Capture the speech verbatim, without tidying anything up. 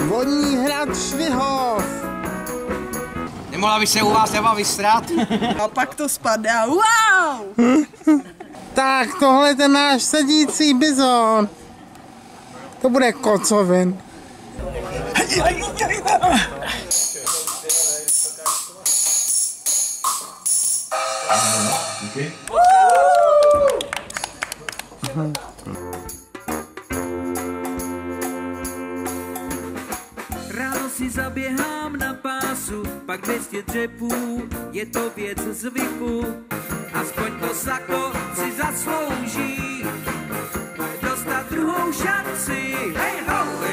Vodní hrad Švihov. Nemohla by se u vás Eva vystrat? A pak to spadá. Wow! Tak tohle je ten náš sedící bizon. To bude kocovin. Ráno si zaběhám na pásu, pak dvě stě dřepů, je to věc zvyku. Aspoň to sako si zaslouží dostat druhou šanci. Hej ho,